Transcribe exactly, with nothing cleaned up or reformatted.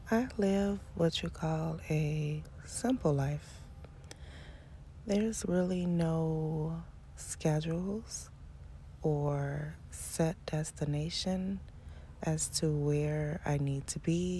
I live what you call a simple life. There's really no schedules or set destination as to where I need to be